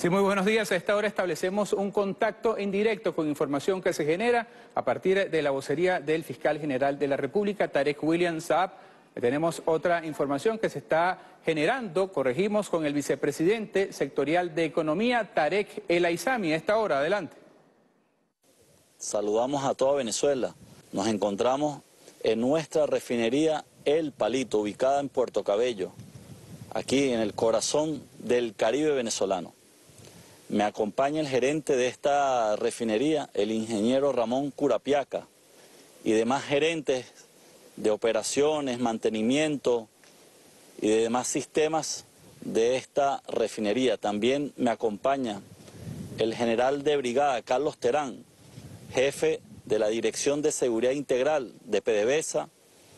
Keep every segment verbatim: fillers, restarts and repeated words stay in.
Sí, muy buenos días. A esta hora establecemos un contacto en directo con información que se genera a partir de la vocería del fiscal general de la República, Tarek William Saab. Tenemos otra información que se está generando, corregimos, con el vicepresidente sectorial de Economía, Tarek El Aizami. A esta hora, adelante. Saludamos a toda Venezuela. Nos encontramos en nuestra refinería El Palito, ubicada en Puerto Cabello, aquí en el corazón del Caribe venezolano. Me acompaña el gerente de esta refinería, el ingeniero Ramón Curapiaca, y demás gerentes de operaciones, mantenimiento y de demás sistemas de esta refinería. También me acompaña el general de brigada, Carlos Terán, jefe de la Dirección de Seguridad Integral de PDVSA,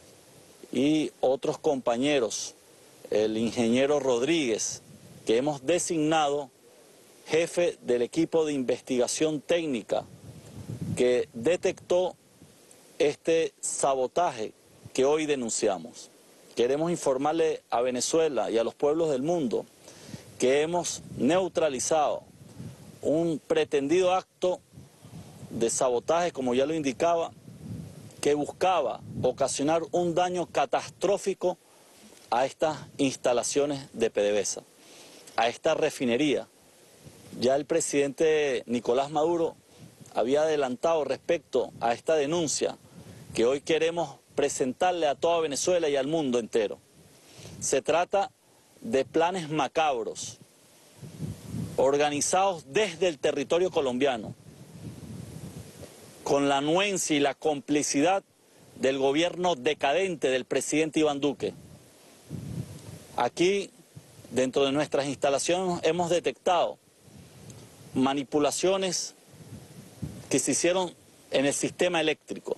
y otros compañeros, el ingeniero Rodríguez, que hemos designado jefe del equipo de investigación técnica que detectó este sabotaje que hoy denunciamos. Queremos informarle a Venezuela y a los pueblos del mundo que hemos neutralizado un pretendido acto de sabotaje, como ya lo indicaba, que buscaba ocasionar un daño catastrófico a estas instalaciones de PDVSA, a esta refinería. Ya el presidente Nicolás Maduro había adelantado respecto a esta denuncia que hoy queremos presentarle a toda Venezuela y al mundo entero. Se trata de planes macabros, organizados desde el territorio colombiano, con la anuencia y la complicidad del gobierno decadente del presidente Iván Duque. Aquí, dentro de nuestras instalaciones, hemos detectado manipulaciones que se hicieron en el sistema eléctrico.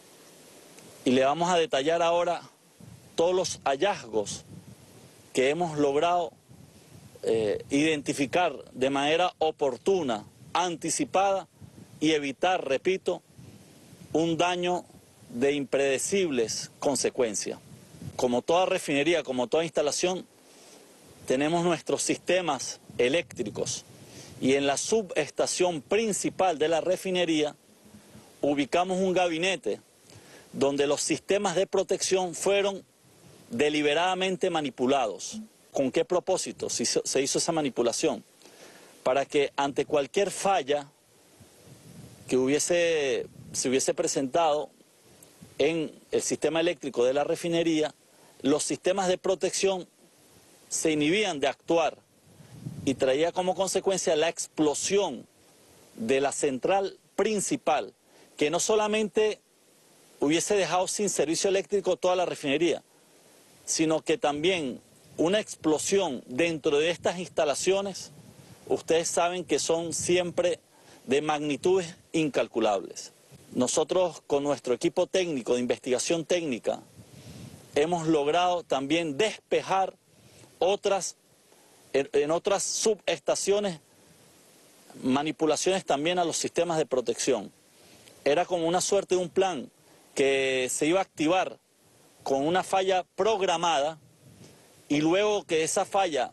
Y le vamos a detallar ahora todos los hallazgos que hemos logrado eh, identificar de manera oportuna, anticipada, y evitar, repito, un daño de impredecibles consecuencias. Como toda refinería, como toda instalación, tenemos nuestros sistemas eléctricos, y en la subestación principal de la refinería ubicamos un gabinete donde los sistemas de protección fueron deliberadamente manipulados. ¿Con qué propósito se hizo, se hizo esa manipulación? Para que ante cualquier falla que hubiese, se hubiese presentado en el sistema eléctrico de la refinería, los sistemas de protección se inhibían de actuar, y traía como consecuencia la explosión de la central principal, que no solamente hubiese dejado sin servicio eléctrico toda la refinería, sino que también una explosión dentro de estas instalaciones, ustedes saben que son siempre de magnitudes incalculables. Nosotros, con nuestro equipo técnico de investigación técnica, hemos logrado también despejar otras en otras subestaciones manipulaciones también a los sistemas de protección. Era como una suerte de un plan que se iba a activar con una falla programada, y luego que esa falla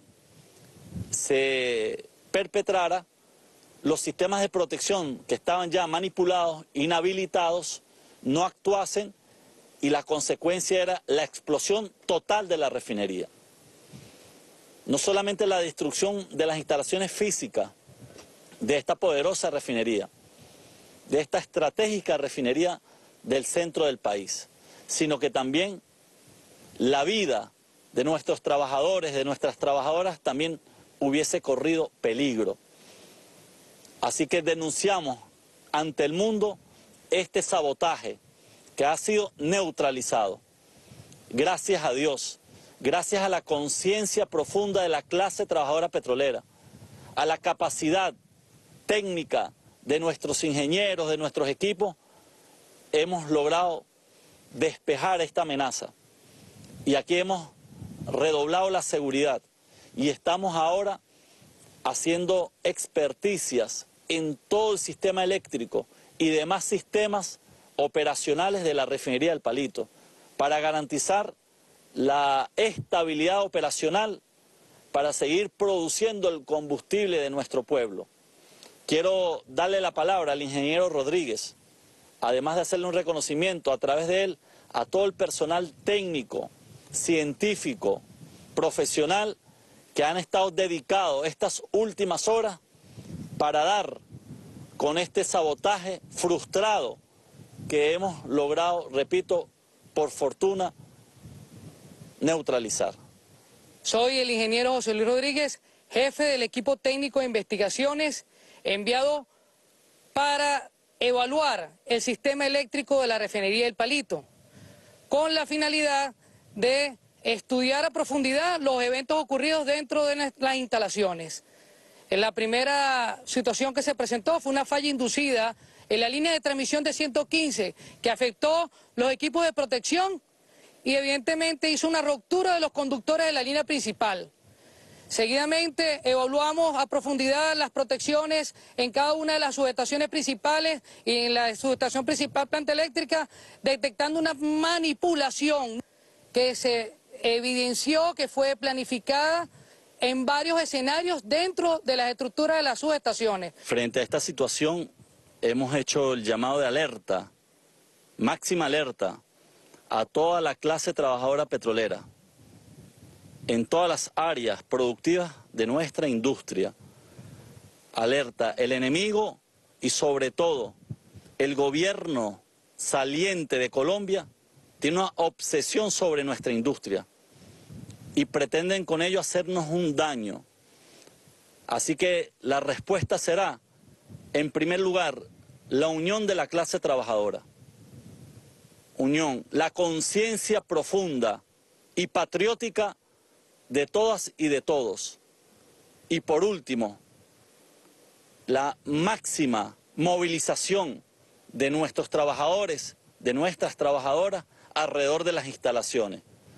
se perpetrara, los sistemas de protección que estaban ya manipulados, inhabilitados, no actuasen, y la consecuencia era la explosión total de la refinería. No solamente la destrucción de las instalaciones físicas de esta poderosa refinería, de esta estratégica refinería del centro del país, sino que también la vida de nuestros trabajadores, de nuestras trabajadoras, también hubiese corrido peligro. Así que denunciamos ante el mundo este sabotaje que ha sido neutralizado. Gracias a Dios. Gracias a la conciencia profunda de la clase trabajadora petrolera, a la capacidad técnica de nuestros ingenieros, de nuestros equipos, hemos logrado despejar esta amenaza. Y aquí hemos redoblado la seguridad y estamos ahora haciendo experticias en todo el sistema eléctrico y demás sistemas operacionales de la refinería del Palito para garantizar la estabilidad operacional para seguir produciendo el combustible de nuestro pueblo. Quiero darle la palabra al ingeniero Rodríguez, además de hacerle un reconocimiento a través de él a todo el personal técnico, científico, profesional que han estado dedicados estas últimas horas para dar con este sabotaje frustrado que hemos logrado, repito, por fortuna, neutralizar. Soy el ingeniero José Luis Rodríguez, jefe del equipo técnico de investigaciones, enviado para evaluar el sistema eléctrico de la refinería El Palito, con la finalidad de estudiar a profundidad los eventos ocurridos dentro de las instalaciones. En la primera situación que se presentó fue una falla inducida en la línea de transmisión de ciento quince que afectó los equipos de protección y evidentemente hizo una ruptura de los conductores de la línea principal. Seguidamente evaluamos a profundidad las protecciones en cada una de las subestaciones principales y en la subestación principal planta eléctrica, detectando una manipulación que se evidenció que fue planificada en varios escenarios dentro de las estructuras de las subestaciones. Frente a esta situación hemos hecho el llamado de alerta, máxima alerta, a toda la clase trabajadora petrolera, en todas las áreas productivas de nuestra industria. Alerta, el enemigo y sobre todo el gobierno saliente de Colombia tiene una obsesión sobre nuestra industria y pretenden con ello hacernos un daño. Así que la respuesta será, en primer lugar, la unión de la clase trabajadora. Unión, la conciencia profunda y patriótica de todas y de todos. Y por último, la máxima movilización de nuestros trabajadores, de nuestras trabajadoras, alrededor de las instalaciones.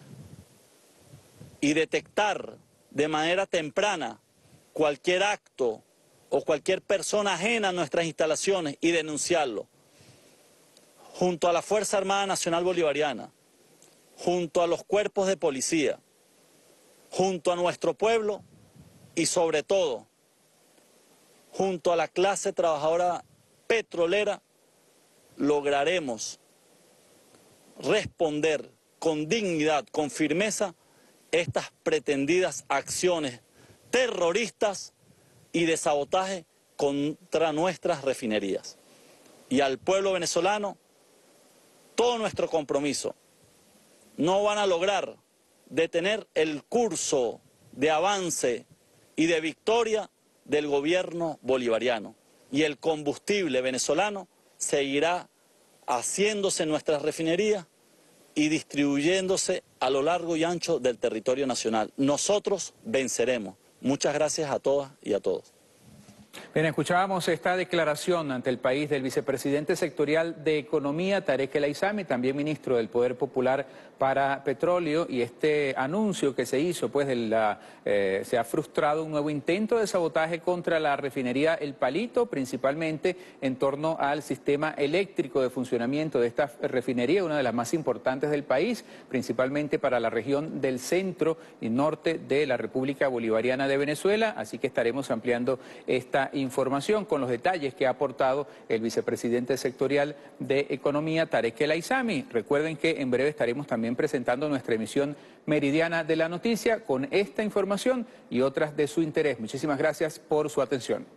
Y detectar de manera temprana cualquier acto o cualquier persona ajena a nuestras instalaciones y denunciarlo. Junto a la Fuerza Armada Nacional Bolivariana, junto a los cuerpos de policía, junto a nuestro pueblo y sobre todo, junto a la clase trabajadora petrolera, lograremos responder con dignidad, con firmeza, estas pretendidas acciones terroristas y de sabotaje contra nuestras refinerías. Y al pueblo venezolano, todo nuestro compromiso. No van a lograr detener el curso de avance y de victoria del gobierno bolivariano. Y el combustible venezolano seguirá haciéndose en nuestras refinerías y distribuyéndose a lo largo y ancho del territorio nacional. Nosotros venceremos. Muchas gracias a todas y a todos. Bien, escuchábamos esta declaración ante el país del vicepresidente sectorial de Economía, Tarek El Aizami, también ministro del Poder Popular para Petróleo, y este anuncio que se hizo, pues de la, eh, se ha frustrado un nuevo intento de sabotaje contra la refinería El Palito, principalmente en torno al sistema eléctrico de funcionamiento de esta refinería, una de las más importantes del país, principalmente para la región del centro y norte de la República Bolivariana de Venezuela, así que estaremos ampliando esta información con los detalles que ha aportado el vicepresidente sectorial de Economía, Tarek El Aizami. Recuerden que en breve estaremos también presentando nuestra emisión meridiana de la noticia con esta información y otras de su interés. Muchísimas gracias por su atención.